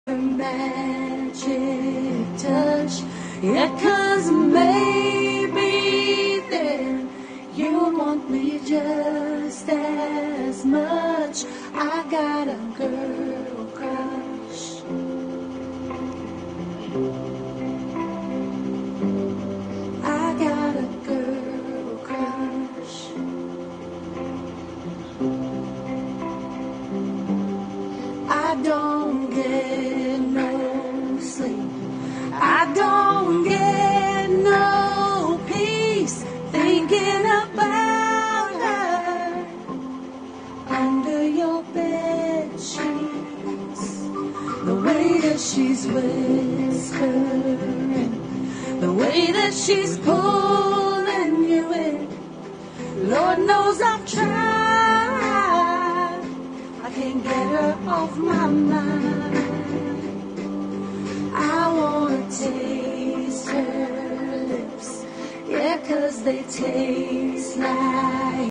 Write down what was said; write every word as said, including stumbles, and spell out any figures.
Her magic touch, yeah, 'cause maybe then you want me just as much. I got a girl crush. I got a girl crush. I don't get no sleep. I don't get no peace thinking about her under your bed sheets. The way that she's whispering, the way that she's pulling you in. Lord knows I've tried. I can't get her off my mind. I wanna taste her lips, yeah, 'cause they taste like